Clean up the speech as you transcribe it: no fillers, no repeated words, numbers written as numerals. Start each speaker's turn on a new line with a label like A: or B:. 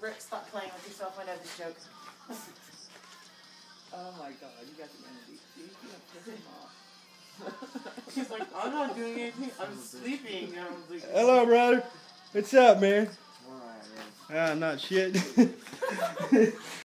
A: Rick, stop playing with yourself. I know this joke.
B: Oh my God, you got the energy. You don't piss him off.
A: She's like, I'm not doing anything. I'm sleeping. And I was like,
C: hello, brother. What's up, man?
B: Alright, man.
C: Ah, not shit.